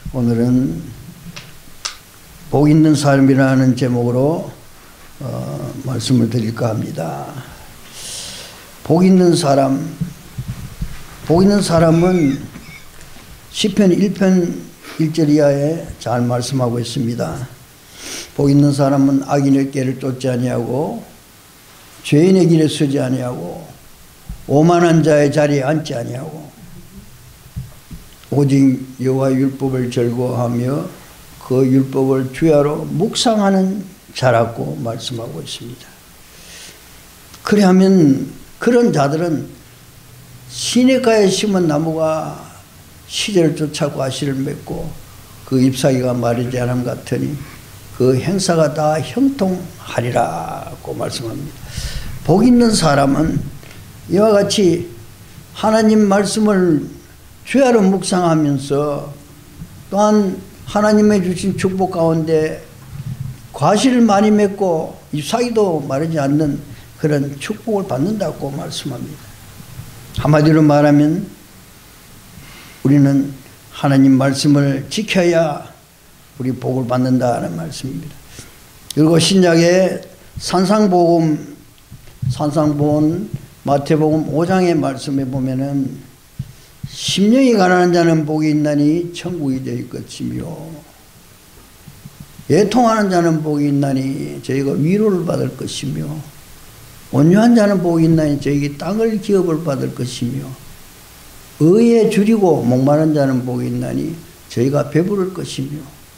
오늘은 복 있는 삶이라는 제목으로 말씀을 드릴까 합니다. 복 있는 사람, 복 있는 사람은 시편 1편 1절 이하에 잘 말씀하고 있습니다. 복 있는 사람은 악인의 길을 쫓지 아니하고 죄인의 길에 서지 아니하고 오만한 자의 자리에 앉지 아니하고 오직 여호와 율법을 즐거워하며 그 율법을 주야로 묵상하는 자라고 말씀하고 있습니다. 그래하면 그런 자들은 시냇가에 심은 나무가 시절을 쫓아 과실을 맺고 그 잎사귀가 마르지 않음 같으니 그 행사가 다 형통하리라고 말씀합니다. 복 있는 사람은 이와 같이 하나님 말씀을 주야로 묵상하면서 또한 하나님의 주신 축복 가운데 과실을 많이 맺고 잎사귀도 마르지 않는 그런 축복을 받는다고 말씀합니다. 한마디로 말하면 우리는 하나님 말씀을 지켜야 우리 복을 받는다는 말씀입니다. 그리고 신약의 산상보험 마태복음 5장의 말씀에 보면은 심령이 가난한 자는 복이 있나니 천국이 될 것이며 애통하는 자는 복이 있나니 저희가 위로를 받을 것이며 온유한 자는 복이 있나니 저희가 땅을 기업을 받을 것이며 의에 줄이고 목마른 자는 복이 있나니 저희가 배부를 것이며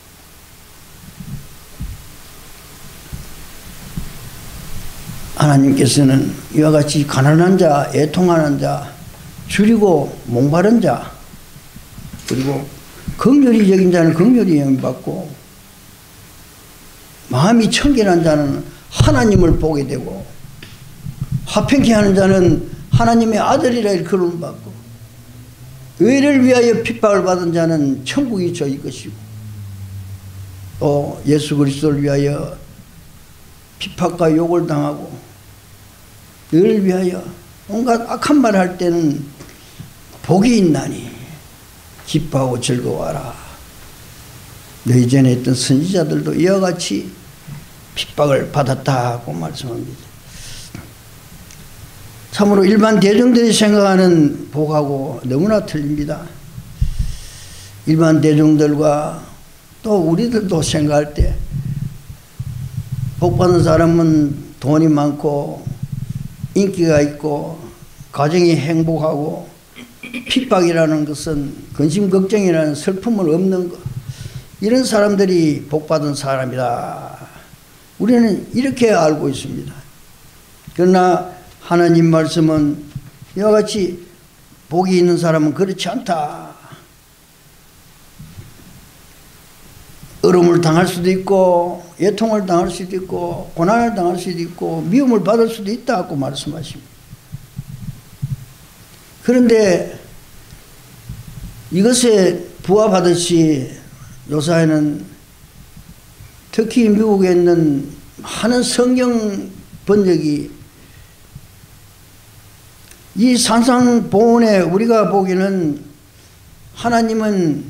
하나님께서는 이와 같이 가난한 자, 애통하는 자, 줄이고 목마른 자, 그리고 긍휼히 여긴 자는 긍휼히 영받고 마음이 청결한 자는 하나님을 보게 되고 화평케 하는 자는 하나님의 아들이라 일컬음을 받고 의를 위하여 핍박을 받은 자는 천국이 저희 것이고 또 예수 그리스도를 위하여 핍박과 욕을 당하고 의를 위하여 온갖 악한 말을 할 때는 복이 있나니 기뻐하고 즐거워하라. 너희 전에 있던 선지자들도 이와 같이 핍박을 받았다고 말씀합니다. 참으로 일반 대중들이 생각하는 복하고 너무나 틀립니다. 일반 대중들과 또 우리들도 생각할 때 복받은 사람은 돈이 많고 인기가 있고 가정이 행복하고 핍박이라는 것은 근심 걱정이라는 슬픔을 없는 것, 이런 사람들이 복받은 사람이다. 우리는 이렇게 알고 있습니다. 그러나 하나님 말씀은 이와 같이 복이 있는 사람은 그렇지 않다. 어려움을 당할 수도 있고 애통을 당할 수도 있고 고난을 당할 수도 있고 미움을 받을 수도 있다고 말씀하십니다. 그런데 이것에 부합하듯이 요사이는 특히 미국에 있는 많은 성경 번역이 이 산상보훈에 우리가 보기에는 하나님은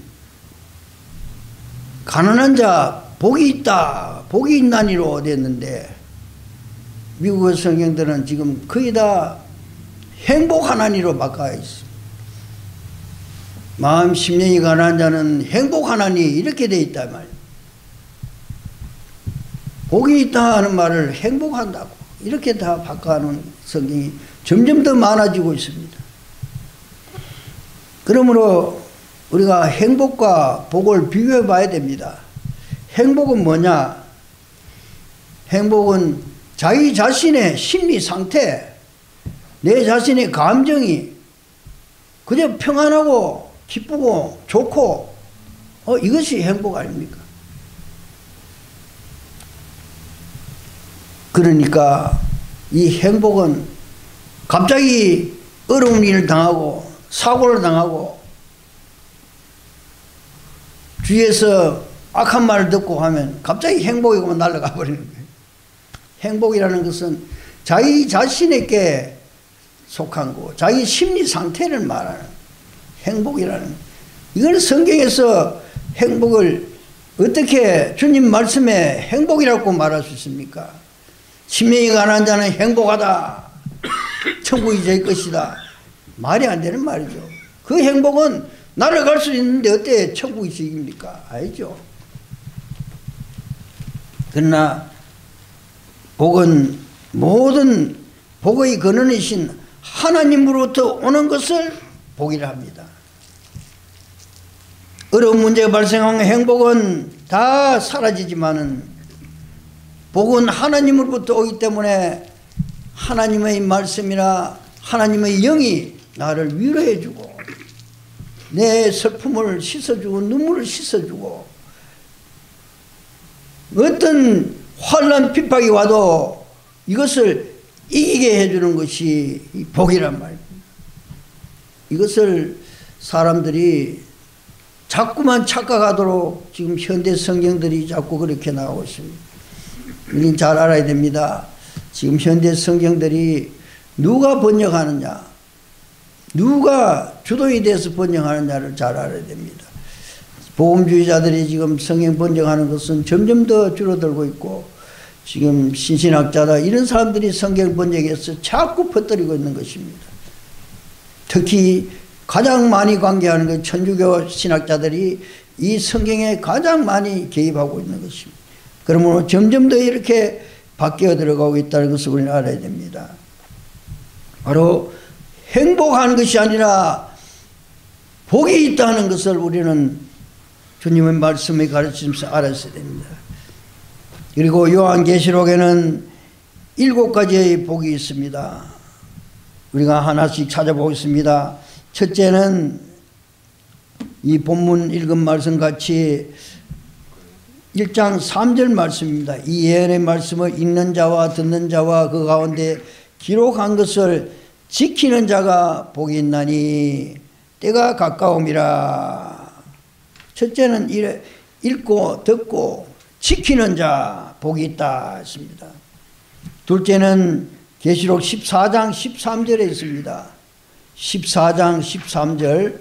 가난한 자 복이 있다, 복이 있나니로 됐는데 미국의 성경들은 지금 거의 다 행복하나니로 바꿔 있습니다. 마음 심령이 가난한 자는 행복하나니 이렇게 돼 있단 말이에요. 복이 있다 하는 말을 행복한다고 이렇게 다 바꿔하는 성경이 점점 더 많아지고 있습니다. 그러므로 우리가 행복과 복을 비교해 봐야 됩니다. 행복은 뭐냐? 행복은 자기 자신의 심리 상태, 내 자신의 감정이 그저 평안하고 기쁘고 좋고 이것이 행복 아닙니까? 그러니까 이 행복은 갑자기 어려운 일을 당하고 사고를 당하고 주위에서 악한 말을 듣고 하면 갑자기 행복이고만 날아가 버리는 거예요. 행복이라는 것은 자기 자신에게 속한 거, 자기 심리 상태를 말하는 행복이라는, 이걸 성경에서 행복을 어떻게 주님 말씀에 행복이라고 말할 수 있습니까? 심령이 가난한 자는 행복하다. 천국이 제 것이다. 말이 안 되는 말이죠. 그 행복은 날아갈 수 있는데 어때 천국이 저입니까? 아니죠. 그러나 복은 모든 복의 근원이신 하나님으로부터 오는 것을 복이라 합니다. 어려운 문제가 발생하면 행복은 다 사라지지만은 복은 하나님으로부터 오기 때문에 하나님의 말씀이나 하나님의 영이 나를 위로해주고 내 슬픔을 씻어주고 눈물을 씻어주고 어떤 환난 핍박이 와도 이것을 이기게 해주는 것이 복이란 말입니다. 이것을 사람들이 자꾸만 착각하도록 지금 현대 성경들이 자꾸 그렇게 나오고 있습니다. 우리는 잘 알아야 됩니다. 지금 현대 성경들이 누가 번역하느냐, 누가 주도에 대해서 번역하느냐를 잘 알아야 됩니다. 복음주의자들이 지금 성경 번역하는 것은 점점 더 줄어들고 있고 지금 신신학자다 이런 사람들이 성경 번역해서 자꾸 퍼뜨리고 있는 것입니다. 특히 가장 많이 관계하는 그 천주교 신학자들이 이 성경에 가장 많이 개입하고 있는 것입니다. 그러므로 점점 더 이렇게 바뀌어 들어가고 있다는 것을 우리는 알아야 됩니다. 바로 행복한 것이 아니라 복이 있다는 것을 우리는 주님의 말씀에 가르치면서 알았어야 됩니다. 그리고 요한계시록에는 7가지의 복이 있습니다. 우리가 하나씩 찾아보겠습니다. 첫째는 이 본문 읽은 말씀 같이 1장 3절 말씀입니다. 이 예언의 말씀을 읽는 자와 듣는 자와 그 가운데 기록한 것을 지키는 자가 복이 있나니 때가 가까움이라. 첫째는 읽고 듣고 지키는 자 복이 있다 했습니다. 둘째는 계시록 14장 13절에 있습니다. 14장 13절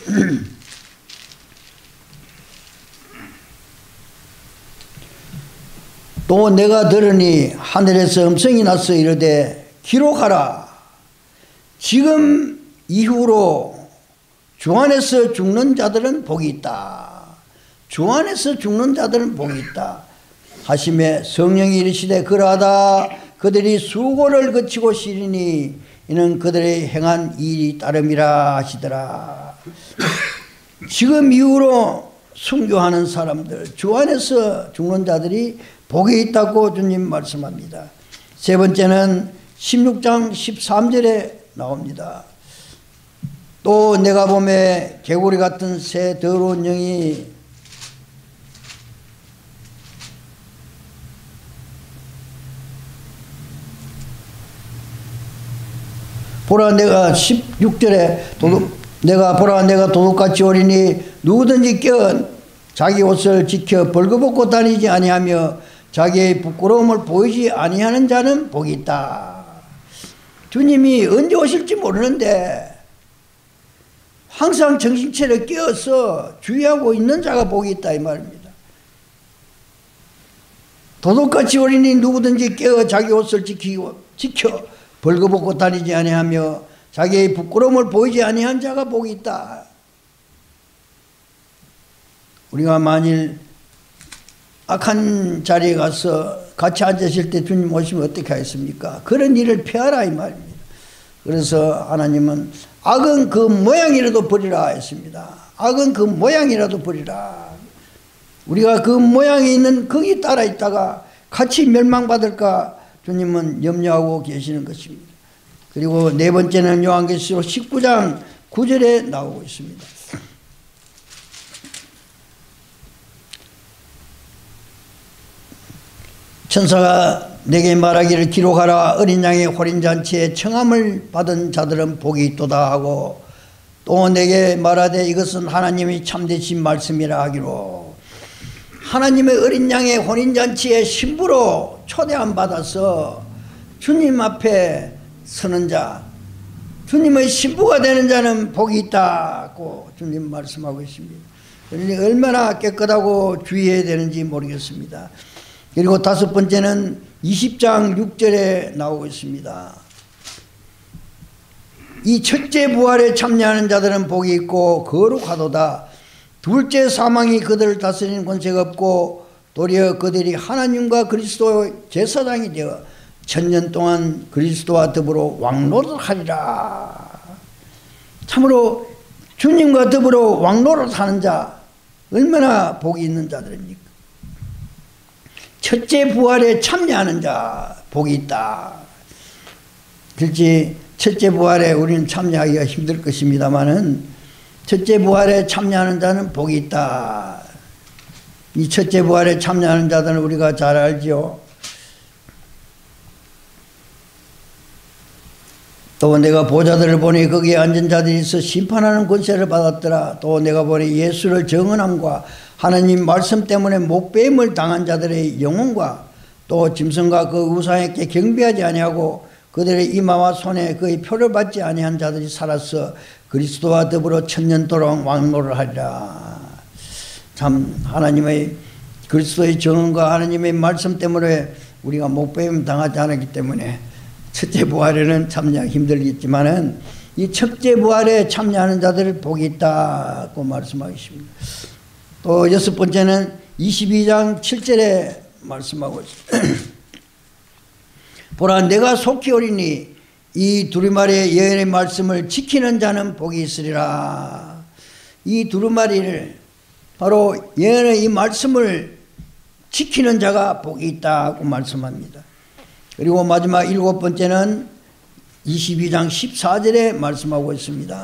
또 내가 들으니 하늘에서 음성이 나서 이르되 기록하라. 지금 이후로 주 안에서 죽는 자들은 복이 있다. 주 안에서 죽는 자들은 복이 있다 하심에 성령이 이르시되 그러하다. 그들이 수고를 거치고 쉬리니 이는 그들의 행한 일이 따름이라 하시더라. 지금 이후로 순교하는 사람들, 주 안에서 죽는 자들이 복이 있다고 주님 말씀합니다. 세 번째는 16장 13절에 나옵니다. 또 내가 보매 개구리 같은 새 더러운 영이 보라 내가 16절에 내가 도둑같이 오리니 누구든지 껴 자기 옷을 지켜 벌거벗고 다니지 아니하며 자기의 부끄러움을 보이지 아니하는 자는 복이 있다. 주님이 언제 오실지 모르는데 항상 정신차려 깨어서 주의하고 있는 자가 복이 있다 이 말입니다. 도둑같이 오리니 누구든지 깨어 자기 옷을 지켜 벌거벗고 다니지 아니하며 자기의 부끄러움을 보이지 아니한 자가 복이 있다. 우리가 만일 악한 자리에 가서 같이 앉으실 때 주님 오시면 어떻게 하겠습니까? 그런 일을 피하라 이 말입니다. 그래서 하나님은 악은 그 모양이라도 버리라 했습니다. 악은 그 모양이라도 버리라. 우리가 그 모양이 있는 거기 따라 있다가 같이 멸망받을까 주님은 염려하고 계시는 것입니다. 그리고 네 번째는 요한계시록 19장 9절에 나오고 있습니다. 천사가 내게 말하기를 기록하라. 어린 양의 호린잔치에 청함을 받은 자들은 복이 있도다 하고 또 내게 말하되 이것은 하나님이 참되신 말씀이라 하기로 하나님의 어린 양의 혼인잔치에 신부로 초대함 받아서 주님 앞에 서는 자, 주님의 신부가 되는 자는 복이 있다고 주님 말씀하고 있습니다. 그러니 얼마나 깨끗하고 주의해야 되는지 모르겠습니다. 그리고 5번째는 20장 6절에 나오고 있습니다. 이 첫째 부활에 참여하는 자들은 복이 있고 거룩하도다. 둘째 사망이 그들을 다스리는 권세가 없고 도리어 그들이 하나님과 그리스도의 제사장이 되어 천년 동안 그리스도와 더불어 왕노릇하리라. 참으로 주님과 더불어 왕노릇하는 자 얼마나 복이 있는 자들입니까? 첫째 부활에 참여하는 자 복이 있다. 실제 첫째 부활에 우리는 참여하기가 힘들 것입니다마는 첫째 부활에 참여하는 자는 복이 있다. 이 첫째 부활에 참여하는 자들은 우리가 잘 알죠. 또 내가 보좌들을 보니 거기에 앉은 자들이 있어 심판하는 권세를 받았더라. 또 내가 보니 예수를 정언함과 하나님 말씀 때문에 목배임을 당한 자들의 영혼과 또 짐승과 그 우상에게 경배하지 아니하고 그들의 이마와 손에 그의 표를 받지 아니한 자들이 살아서 그리스도와 더불어 천년도록 왕노를 하리라. 참 하나님의 그리스도의 정언과 하나님의 말씀 때문에 우리가 목배임 당하지 않았기 때문에 첫째 부활에는 참여하기 힘들겠지만은 이 첫째 부활에 참여하는 자들을 복이 있다고 말씀하십니다. 또 6번째는 22장 7절에 말씀하고 있습니다. 보라 내가 속히 오리니 이 두루마리의 예언의 말씀을 지키는 자는 복이 있으리라. 이 두루마리를 바로 예언의 이 말씀을 지키는 자가 복이 있다고 말씀합니다. 그리고 마지막 7번째는 22장 14절에 말씀하고 있습니다.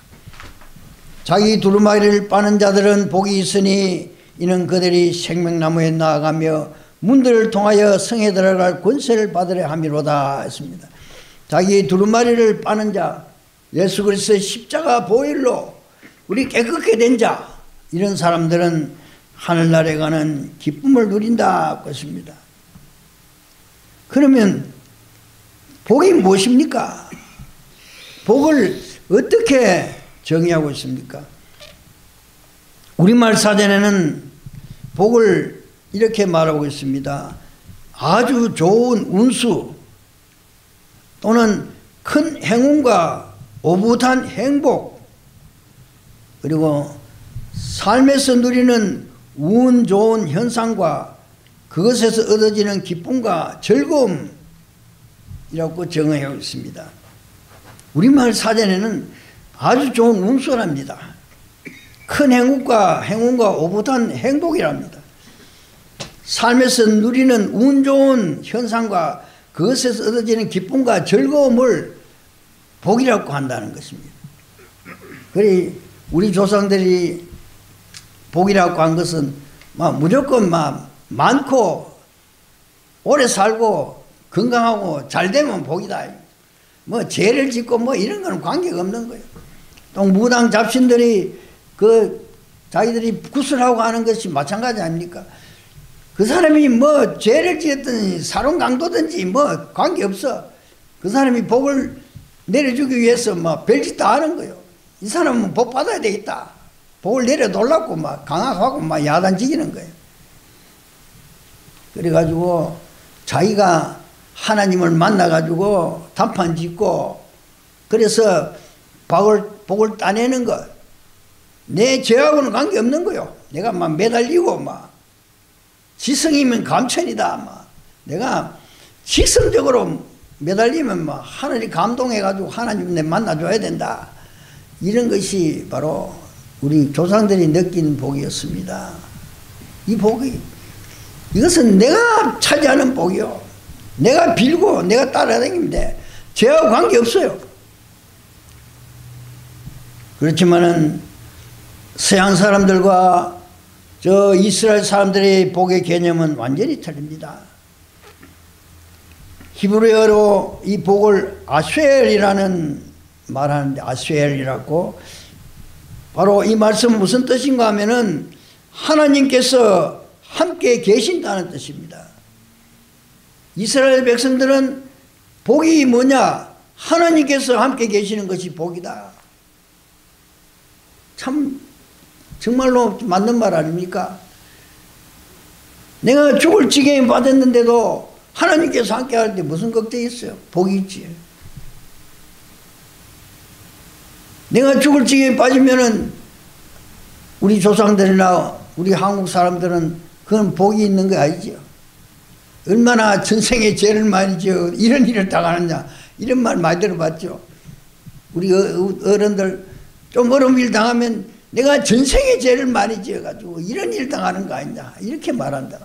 자기 두루마리를 빠는 자들은 복이 있으니 이는 그들이 생명나무에 나아가며 문들을 통하여 성에 들어갈 권세를 받으려 함이로다 했습니다. 자기 두루마리를 빠는 자, 예수 그리스도의 십자가 보혈로 우리 깨끗게 된 자, 이런 사람들은 하늘나라에 가는 기쁨을 누린다 했습니다. 그러면 복이 무엇입니까? 복을 어떻게 정의하고 있습니까? 우리말 사전에는 복을 이렇게 말하고 있습니다. 아주 좋은 운수 또는 큰 행운과 오붓한 행복, 그리고 삶에서 누리는 운 좋은 현상과 그것에서 얻어지는 기쁨과 즐거움이라고 정의하고 있습니다. 우리말 사전에는 아주 좋은 운수랍니다. 큰 행운과 오붓한 행복이랍니다. 삶에서 누리는 운 좋은 현상과 그것에서 얻어지는 기쁨과 즐거움을 복이라고 한다는 것입니다. 그래 우리 조상들이 복이라고 한 것은 무조건 많고 오래 살고 건강하고 잘 되면 복이다. 죄를 짓고 이런 거는 관계가 없는 거예요. 또 무당 잡신들이 자기들이 구슬하고 하는 것이 마찬가지 아닙니까? 그 사람이 죄를 지었든지 사론강도든지 관계없어. 그 사람이 복을 내려주기 위해서 별짓 다 하는 거예요. 이 사람은 복 받아야 되겠다. 복을 내려놓으려고 강압하고 야단지기는 거예요. 그래가지고 자기가 하나님을 만나가지고 단판 짓고 그래서 복을 따내는 것. 내 죄하고는 관계없는 거예요. 내가 매달리고 지성이면 감천이다. 내가 직성적으로 매달리면 하늘이 감동해가지고 하나님 내 만나줘야 된다. 이런 것이 바로 우리 조상들이 느낀 복이었습니다. 이 복이 이것은 내가 차지하는 복이요. 내가 빌고 내가 따라다니면 돼. 죄하고 관계없어요. 그렇지만은 서양 사람들과 이스라엘 사람들의 복의 개념은 완전히 틀립니다. 히브리어로 이 복을 아쉐엘이라는 말하는데 아쉐엘이라고 바로 이 말씀은 무슨 뜻인가 하면은 하나님께서 함께 계신다는 뜻입니다. 이스라엘 백성들은 복이 뭐냐? 하나님께서 함께 계시는 것이 복이다. 참 정말로 맞는 말 아닙니까? 내가 죽을 지경에 빠졌는데도 하나님께서 함께 하는데 무슨 걱정이 있어요? 복이 있지. 내가 죽을 지경에 빠지면은 우리 조상들이나 우리 한국 사람들은 그건 복이 있는 거 아니죠. 얼마나 전생에 죄를 많이 지어 이런 일을 당하느냐 이런 말 많이 들어봤죠. 우리 어른들 좀 어려운 일 당하면 내가 전생에 죄를 많이 지어가지고 이런 일 당하는 거 아니냐 이렇게 말한다.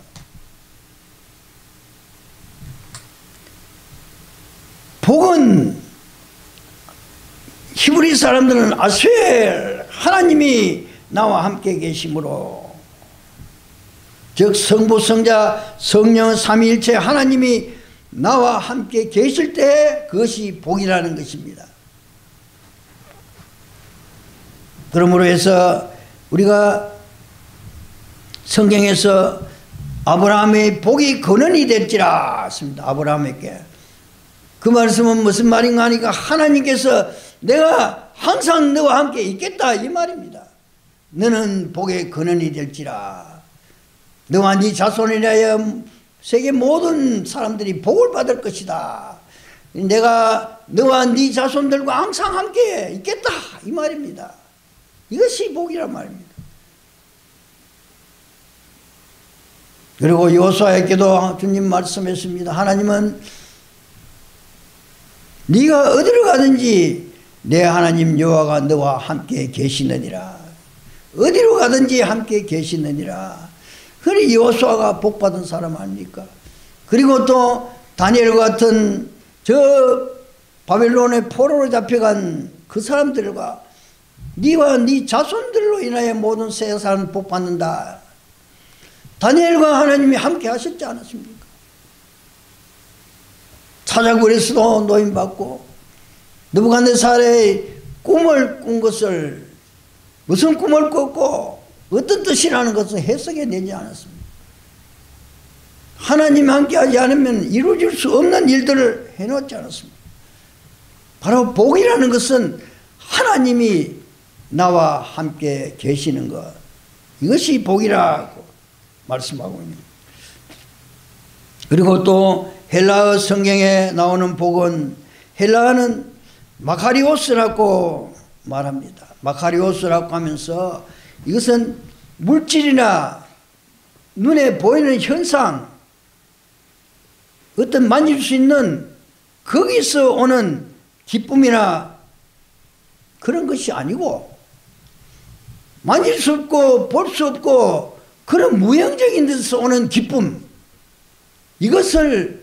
복은 히브리 사람들은 아스웰 하나님이 나와 함께 계심으로 즉 성부 성자 성령 삼위일체 하나님이 나와 함께 계실 때 그것이 복이라는 것입니다. 그러므로 해서 우리가 성경에서 아브라함의 복이 근원이 될지라 했습니다. 아브라함에게. 그 말씀은 무슨 말인가 하니까 하나님께서 내가 항상 너와 함께 있겠다 이 말입니다. 너는 복의 근원이 될지라. 너와 네 자손이라 하여 세계 모든 사람들이 복을 받을 것이다. 내가 너와 네 자손들과 항상 함께 있겠다 이 말입니다. 이것이 복이란 말입니다. 그리고 여호수아에게도 주님 말씀했습니다. 하나님은 네가 어디로 가든지 내 하나님 여호와가 너와 함께 계시느니라. 어디로 가든지 함께 계시느니라. 그리 여호수아가 복받은 사람 아닙니까? 그리고 또 다니엘 같은 저 바벨론의 포로로 잡혀간 그 사람들과 네와 네 자손들로 인하여 모든 세상은 복받는다. 다니엘과 하나님이 함께 하셨지 않았습니까? 사자굴에서도 노임받고 느부갓네살의 꿈을 꾼 것을 무슨 꿈을 꿨고 어떤 뜻이라는 것을 해석해 내지 않았습니다. 하나님 함께하지 않으면 이루어질 수 없는 일들을 해놓지 않았습니다. 바로 복이라는 것은 하나님이 나와 함께 계시는 것, 이것이 복이라고 말씀하고 있습니다. 그리고 또 헬라어 성경에 나오는 복은 헬라어는 마카리오스라고 말합니다. 마카리오스라고 하면서 이것은 물질이나 눈에 보이는 현상, 어떤 만질 수 있는 거기서 오는 기쁨이나 그런 것이 아니고 만질 수 없고 볼 수 없고 그런 무형적인 데서 오는 기쁨, 이것을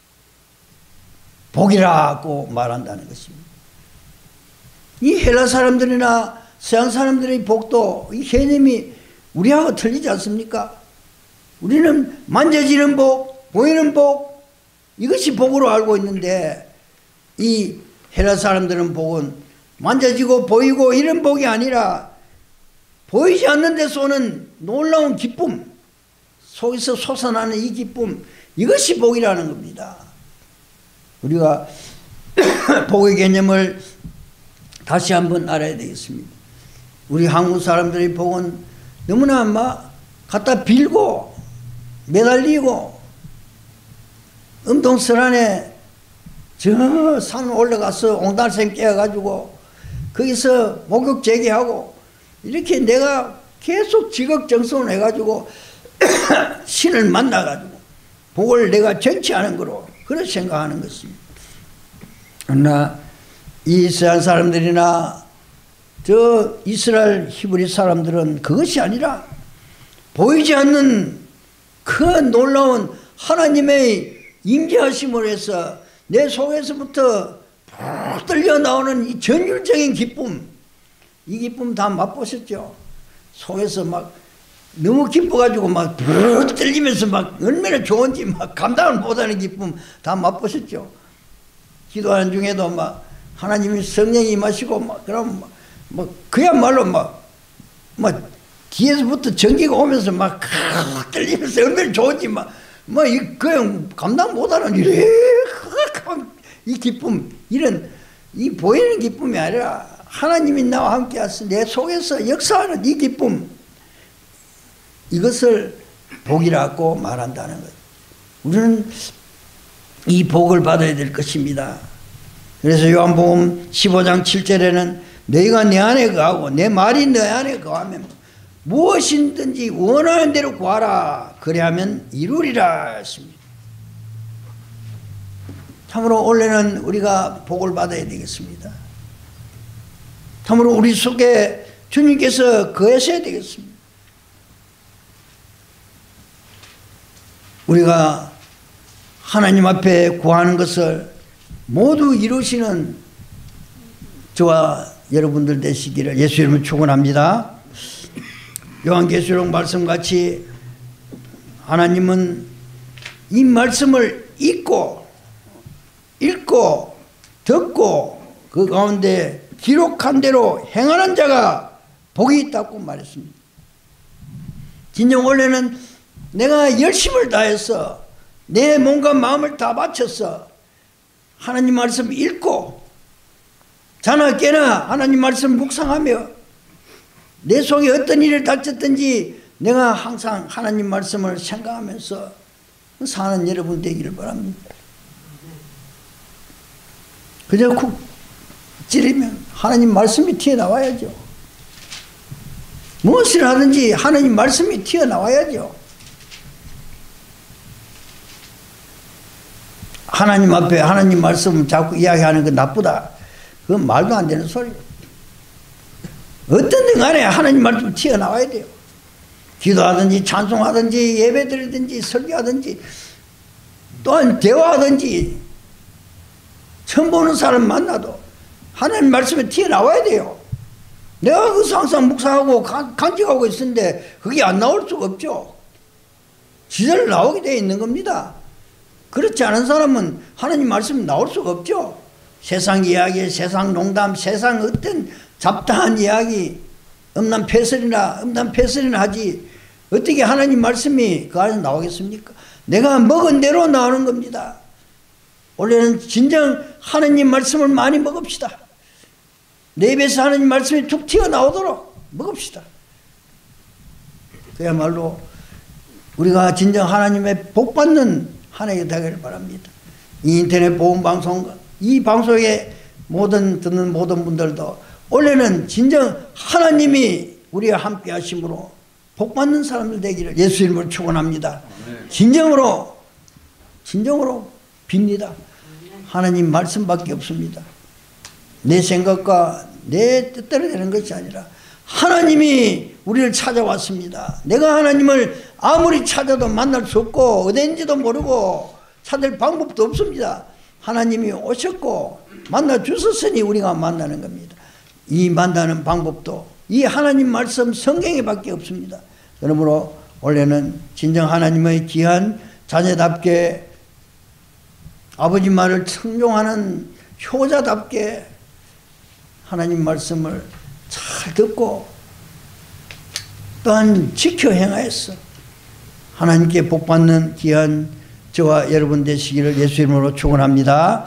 복이라고 말한다는 것입니다. 이 헬라 사람들이나 서양 사람들의 복도 이 개념이 우리하고 틀리지 않습니까? 우리는 만져지는 복, 보이는 복, 이것이 복으로 알고 있는데 이 헬라 사람들은 복은 만져지고 보이고 이런 복이 아니라 보이지 않는 데서 오는 놀라운 기쁨, 속에서 솟아나는 이 기쁨, 이것이 복이라는 겁니다. 우리가 복의 개념을 다시 한번 알아야 되겠습니다. 우리 한국 사람들의 복은 너무나 막 갖다 빌고 매달리고 음동설안에 저 산 올라가서 옹달샘 깨어가지고 거기서 목욕 재개하고 이렇게 내가 계속 지극정성을 해가지고 신을 만나가지고 복을 내가 쟁취하는 거로 그렇게 생각하는 것입니다. 그러나 이 서양 사람들이나 저 이스라엘 히브리 사람들은 그것이 아니라 보이지 않는 그 놀라운 하나님의 임재하심으로 해서 내 속에서부터 푹 떨려 나오는 이 전율적인 기쁨, 이 기쁨 다 맛보셨죠? 속에서 막 너무 기뻐가지고 막 푹 떨리면서 막 얼마나 좋은지 막 감당을 못하는 기쁨 다 맛보셨죠? 기도하는 중에도 막 하나님이 성령이 임하시고 막 그럼 막 그야말로 막 뒤에서부터 전기가 오면서 막 떨리면서 얼마나 좋은지 막 그냥 감당 못하는 이 기쁨, 이런 이 보이는 기쁨이 아니라 하나님이 나와 함께 하셔서 내 속에서 역사하는 이 기쁨, 이것을 복이라고 말한다는 거예요. 우리는 이 복을 받아야 될 것입니다. 그래서 요한복음 15장 7절에는 너희가 내 안에 거하고 내 말이 내 안에 거하면 무엇이든지 원하는 대로 구하라. 그래야면 이루리라 했습니다. 참으로 원래는 우리가 복을 받아야 되겠습니다. 참으로 우리 속에 주님께서 거하셔야 되겠습니다. 우리가 하나님 앞에 구하는 것을 모두 이루시는 저와 여러분들 되시기를 예수 이름으로 축원합니다. 요한계시록 말씀같이 하나님은 이 말씀을 읽고 듣고 그 가운데 기록한 대로 행하는 자가 복이 있다고 말했습니다. 진정 원래는 내가 열심을 다해서 내 몸과 마음을 다 바쳐서 하나님 말씀 읽고 자나 깨나 하나님 말씀 묵상하며 내 속에 어떤 일을 닥쳤든지 내가 항상 하나님 말씀을 생각하면서 사는 여러분 되기를 바랍니다. 그저 쿡 찌르면 하나님 말씀이 튀어나와야죠. 무엇을 하든지 하나님 말씀이 튀어나와야죠. 하나님 앞에 하나님 말씀 자꾸 이야기하는 건 나쁘다. 그건 말도 안 되는 소리예요. 어떤 데 간에 하나님 말씀 튀어나와야 돼요. 기도하든지 찬송하든지 예배드리든지 설교하든지 또한 대화하든지 처음 보는 사람 만나도 하나님 말씀에 튀어나와야 돼요. 내가 그 항상 묵상하고 간직하고 있는데 그게 안 나올 수가 없죠. 지절로 나오게 되어 있는 겁니다. 그렇지 않은 사람은 하나님 말씀이 나올 수가 없죠. 세상 이야기, 세상 농담, 세상 어떤 잡다한 이야기, 음란패설이나 하지 어떻게 하나님 말씀이 그 안에서 나오겠습니까? 내가 먹은 대로 나오는 겁니다. 원래는 진정 하나님 말씀을 많이 먹읍시다. 내 입에서 하나님 말씀이 툭 튀어나오도록 먹읍시다. 그야말로 우리가 진정 하나님의 복받는 한 해가 되기를 바랍니다. 이 인터넷 보험방송, 이 방송에 듣는 모든 분들도 원래는 진정 하나님이 우리와 함께 하심으로 복받는 사람들 되기를 예수 이름으로 축원합니다. 진정으로 빕니다. 하나님 말씀밖에 없습니다. 내 생각과 내 뜻대로 되는 것이 아니라 하나님이 우리를 찾아왔습니다. 내가 하나님을 아무리 찾아도 만날 수 없고 어딘지도 모르고 찾을 방법도 없습니다. 하나님이 오셨고 만나 주셨으니 우리가 만나는 겁니다. 이 만나는 방법도 이 하나님 말씀 성경에 밖에 없습니다. 그러므로 원래는 진정 하나님의 귀한 자녀답게 아버지 말을 청종하는 효자답게 하나님 말씀을 잘 듣고 또한 지켜 행하였어 하나님께 복받는 귀한 저와 여러분 되시기를 예수 이름으로 축원합니다.